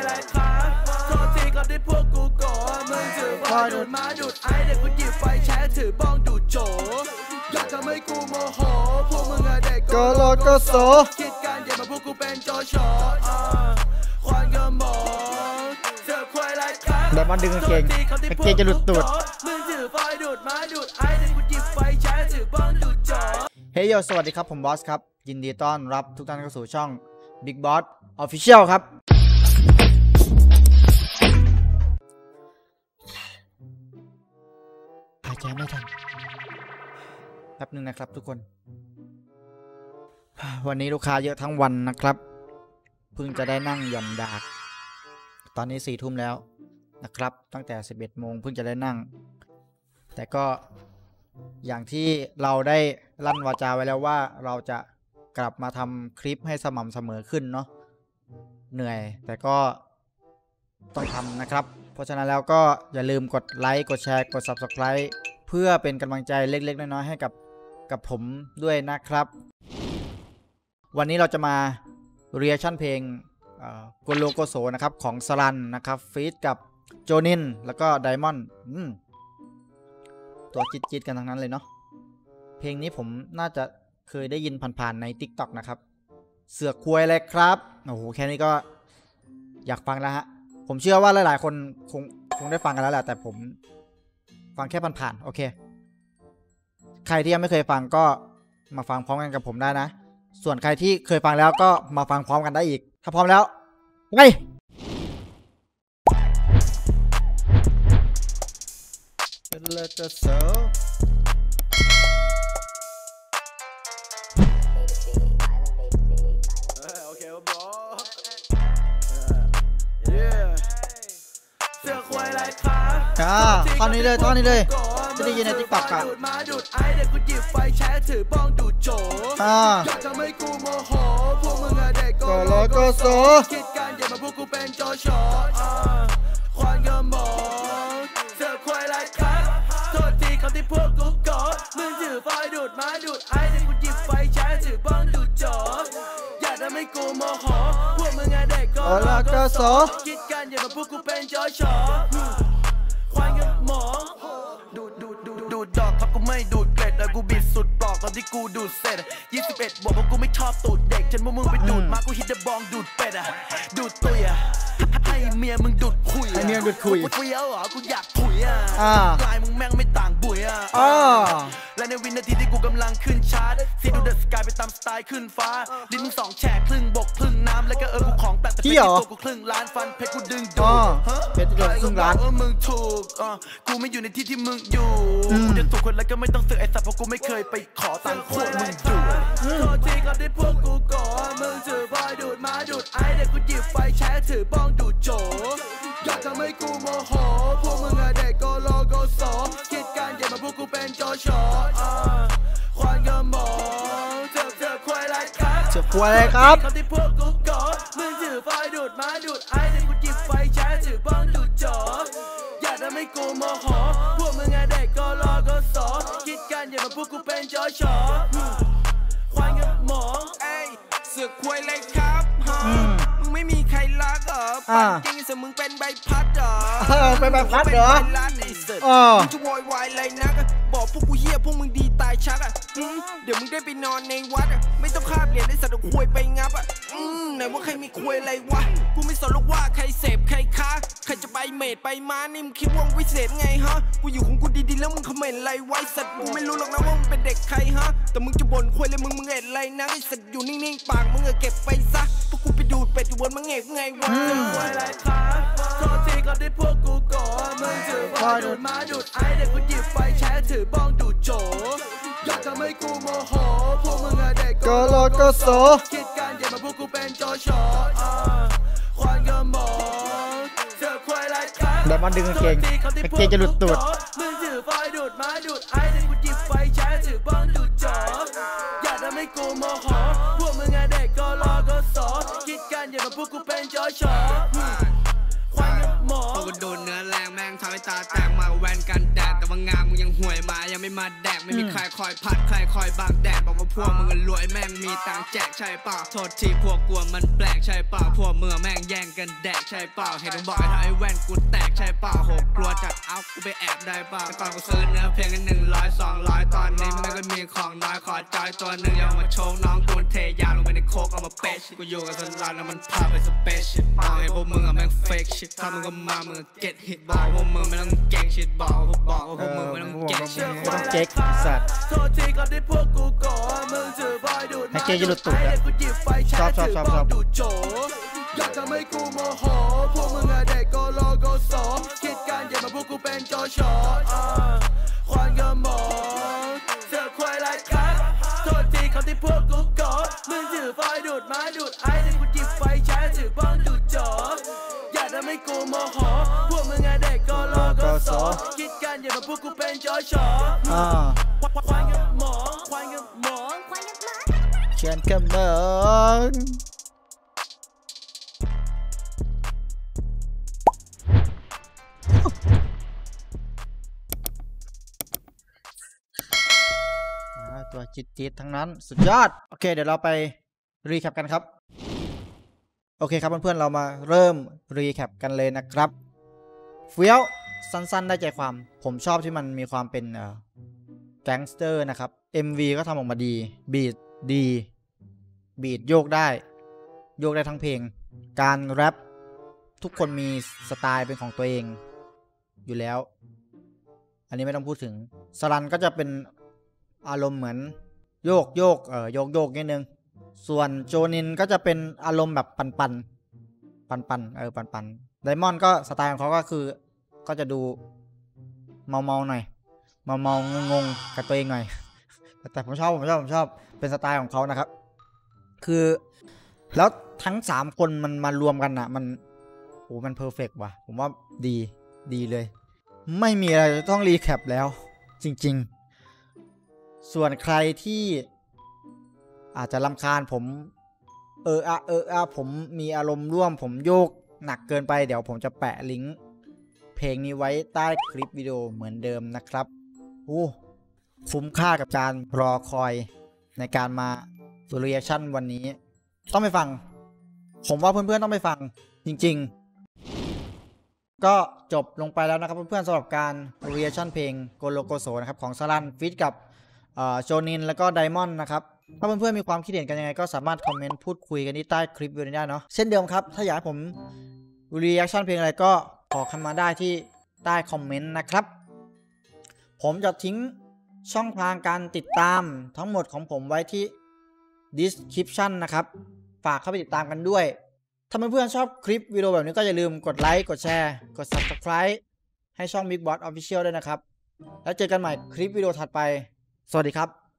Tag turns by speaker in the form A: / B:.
A: ไรครับโทษทีครับที่พวกกูโกรธมึงถือไฟดูดมาดูดไอเด็กกูหยิบไฟแช็ถือบ้องดูดโจอยากทำให้กูโมโหพวกมึงอะเด็กก็รอก็โสคิดการอย่ามาพวกกูเป็นโจโฉควันกระหม่อมเสือควายไรครับ
B: เดี๋ยวมันดึงเก่งจะหลุดตูด
A: มึงถือไฟดูดมาดูดไอเด็กกูหยิบไฟแช็ถือบ้องดูดโจ
B: เฮ้ยโยสวัสดีครับผมบอสครับยินดีต้อนรับทุกท่านเข้าสู่ช่อง Big Boss Official ครับหายใจไม่ทันแป๊บนึงนะครับทุกคนวันนี้ลูกค้าเยอะทั้งวันนะครับเพิ่งจะได้นั่งหย่อนดากตอนนี้4 ทุ่มแล้วนะครับตั้งแต่11 โมงเพิ่งจะได้นั่งแต่ก็อย่างที่เราได้ลั่นวาจาไว้แล้วว่าเราจะกลับมาทำคลิปให้สม่ำเสมอขึ้นเนาะเหนื่อยแต่ก็ต้องทำนะครับเพราะฉะนั้นแล้วก็อย่าลืมกดไลค์กดแชร์กด Subscribe เพื่อเป็นกำลังใจเล็กๆน้อยๆให้กับผมด้วยนะครับวันนี้เราจะมาเรีแอคชั่นเพลงโกโลโกโซนะครับของสลันนะครับฟีทกับโจนินแล้วก็ไดมอนด์ตัวจิตกันทั้งนั้นเลยเนาะเพลงนี้ผมน่าจะเคยได้ยินผ่านๆใน TikTok นะครับเสือกควยเลยครับโอ้โหแค่นี้ก็อยากฟังแล้วฮะผมเชื่อว่าหลายๆคนคงได้ฟังกันแล้วแหละแต่ผมฟังแค่ผ่านๆโอเคใครที่ยังไม่เคยฟังก็มาฟังพร้อมกันกับผมได้นะส่วนใครที่เคยฟังแล้วก็มาฟังพร้อมกันได้อีกถ้าพร้อมแล้วไงท่อนนี้เลยจะได้ยินในติ๊กต็อกอะอยากทำให้กูโมโหพวกมึงอะเด็กก็รอก็โสคิดการอย่ามาพวกกูเป็นโจโฉควันกระหม่อมเสือควายไรครับโทษทีครับที่พวกกูโกรธมึงถือไฟดูดมาดูดไอเด็กกูหยิบไฟแช็ถือบ้องดูดโจอยากทำให้กูโมโหพวกมึงอะเด็กก็รอก็โสคิดการอย่ามาพวกกูเป็นโจโฉควันกระหม่อมดูดดอกครับกูไม่ดูดเกล็ดแต่กูบิดสุดปลอกตอนที่กูดูดเสร็จ21 บวกเพราะกูไม่ชอบตูดเด็กฉันพวกมึงไปดูดมากูฮิตเดบองดูดเป็ดอะดูดตุยอะให้เมียมึงดูดคุยให้เมียดูดคุยกูเฟี้ยวเหรอกูอยากถุยอะลายมึงแม่งไม่ต่างบุ๋ยอะและในวินาทีที่กูกำลังขึ้นชาร์ตซีดูเดอะสกายไปตามสไตล์ขึ้นฟ้าลิ้นมึง2 แฉกครึ่งบกครึ่งน้ำแล้วก็กูของแปลกแต่เป็นตัวกูครึ่งล้านฟันเพชรกูดึงดูดเพชรโดนครึ่งล้านมึงถูกกูไม่อยู่ในที่ที่มึงอยู่กูจะถูกคนแล้วก็ไม่ต้องเสือกไอ้สัตว์เพราะกูไม่เคยไปขอตังค์พวกมึงดูโทษทีครับที่พวกกูโกรธมึงถือไฟดูดมาดูดไอเด็กกูหยิบไฟแช็ถือบ้องดูดโจอยากทำให้กูโมโหพวกมึงอะเด็กก็รอก็โสคิดการอย่ามาพวกกูเป็นโจโฉควันกระหม่อมเสือควายไรครับเสือควายไรครับที่พวกกูโกรธมึงถือไฟดูดมาดูดไอเด็กกูหยิบไฟแช็ถือบ้องดูดโจอยากทำให้กูโมโหพวกมึงอะเด็กก็รอก็โสคิดกันอย่ามาพวกกูเป็นโจโฉควันกระหม่อม
C: เสือกควยเลยครับมึงไม่มีใครรักเหรอปัจริงสมึงเป็นใบพัดเหรอ
B: เป็นใบพัดเหรอ
C: มึงจะโวยวายอะไรนักบอกพวกกูเหี้ยพวกมึงดีตายชักเดี๋ยวมึงได้ไปนอนในวัดไม่ต้องคาบเหรียญได้สัตว์ควยไปงับไหนว่าใครมีควยอะไรวะกูไม่สนหรอกว่าใครเสพใครค้าใครจะไปเมดไปมานี่มึงคิดว่าวิเศษไงฮะกูอยู่ของกูดีๆแล้วมึงคอมเมนต์อะไรไว้สัตว์กูไม่รู้หรอกนะว่ามึงเป็นเด็กใครฮะแต่มึงจะบ่นควยเลยมึงเอ็ดอะไรนะไอ้สัตว์อยู่นิ่งๆปากมึงเก็บไปซะพวกกูไปดูดเป็ดอยู่บนมังเอกไงวะ
A: โทษทีครับที่พวกกูโกรธมึงถือไฟดูดมาดูดไอเด็กกูหยิบไฟแช็ถือบ้องดูดโจอยากทำให้กูโมโหพวกมึงอะเด็กก็รอก็โสคิดการอย่ามาพวกกูเป็นโจโฉควันกระหม่อมเสือควายไรครับ
B: เดี๋ยวมันดึงเก่งจะหลุดตูด
A: มึงถือไฟดูดมาดูดไอเด็กกูหยิบไฟแช็ถือบ้องดูดโจอยากทำให้กูโมโหพวกมึงอะเด็กก็รอก็โสคิดกันอย่ามาพวกกูเป็นโจโฉควันกระหม่อม
C: พวกกูโดนเนื้อแรงแม่งทำให้ตาแตกมาแวนกันแดดแต่ว่างามมึงยังห่วยมายังไม่มาแดกไม่มีใครคอยพัดใครคอยบางแดดบอกว่าพวกมึงรวยแม่งมีตังแจกใช่เปล่าโทษทีพวกกลัวมันแปลกใช่เปล่าพวกเมื่อแม่งแย่งกันแดกใช่เปล่าเห็นมึงบอกไอ้ไอ้แว่นกูแตกใช่เปล่าโหกลัวจัดเอากูไปแอบได้เปล่าแต่ก่อนกูซื้อเนื้อเพลงกัน100-200ตอนนี้มันก็มีของน้อยขอจอยตัวหนึ่งอย่ามาโชว์น้องกูเทยาลงไปในโคกเอามาเปชกูอยู่กับสลันแล้วมันพาไปสเปซชิตบอกให้พวกมึงอะแม่งเฟกชิตถ้ามึงก็มามึงเก็ตฮิตบอกพวกมึงไม่ต้องเก่งชิตบอกว่าพวกมึงไม่ต้องเก่งชิต
B: ไม่ต้องเก๊กสัตว์
A: โทษทีก่อนที่พวกกูก่อมึงถือไฟดูด
B: ให้เก๊กจะหลุดตูดอะ
A: กูหยิบไฟแช็กถือบ้องดูดโจอยากทำให้กูโมโหพวกมึงอะเด็กก็รอก็สอคิดการอย่ามาพวกกูเป็นจอชอควันกระหมองเสือควายไรครับโทษทีคำที่พวกกูก่อมึงถือไฟดูดไม้ดูดไอ้แต่กูหยิบไฟแช็กถือบ้องดูดโจอยากทำให้กูโมโหพวกมึงอะเด็กก็รอก็สอคิดการอย่ามาพวกกูเป็นจอชอควายกระหมองควายกระหมอง
B: เชียนกำเนิดตัวจิตทั้งนั้นสุดยอดโอเคเดี๋ยวเราไปรีแคปกันครับโอเคครับเพื่อนๆเรามาเริ่มรีแคปกันเลยนะครับเฟี้ยวสั้นๆได้ใจความผมชอบที่มันมีความเป็นแก๊งสเตอร์นะครับ MV ก็ทำออกมาดีบีทดีบีทโยกได้ทั้งเพลงการแรปทุกคนมีสไตล์เป็นของตัวเองอยู่แล้วอันนี้ไม่ต้องพูดถึงสลันก็จะเป็นอารมณ์เหมือนโยกนิดนึงส่วนโจนินก็จะเป็นอารมณ์แบบปันไดมอนด์ก็สไตล์ของเขาก็คือก็จะดูเมาหน่อยเมางงกับตัวเองหน่อยแต่ผมชอบเป็นสไตล์ของเขานะครับคือแล้วทั้ง3คนมันมารวมกันอ่ะมันเพอร์เฟกต์ว่ะผมว่าดีเลยไม่มีอะไรต้องรีแคปแล้วจริงๆส่วนใครที่อาจจะรำคาญผมผมมีอารมณ์ร่วมผมโยกหนักเกินไปเดี๋ยวผมจะแปะลิงก์เพลงนี้ไว้ใต้คลิปวิดีโอเหมือนเดิมนะครับคุ้มค่ากับการรอคอยในการมาเรีแอคชั่นวันนี้ต้องไปฟังผมว่าเพื่อนๆต้องไปฟังจริงๆก็จบลงไปแล้วนะครับเพื่อนๆสำหรับการเรีแอคชั่นเพลงโกโลโกโซนะครับของสลันฟีทกับโจนินแล้วก็ไดมอนด์นะครับถ้าเพื่อนๆมีความคิดเห็นกันยังไงก็สามารถคอมเมนต์พูดคุยกันที่ใต้คลิปวิดีโอนี้ได้เนาะเช่นเดิมครับถ้าอยากให้ผมรีแอคชั่นเพลงอะไรก็บอกกันมาได้ที่ใต้คอมเมนต์นะครับผมจะทิ้งช่องทางการติดตามทั้งหมดของผมไว้ที่ description นะครับฝากเข้าไปติดตามกันด้วยถ้าเพื่อนๆชอบคลิปวิดีโอแบบนี้ก็อย่าลืมกดไลค์กดแชร์กด subscribe ให้ช่อง Big Boss Official ด้วยนะครับแล้วเจอกันใหม่คลิปวิดีโอถัดไปสวัสดีครับ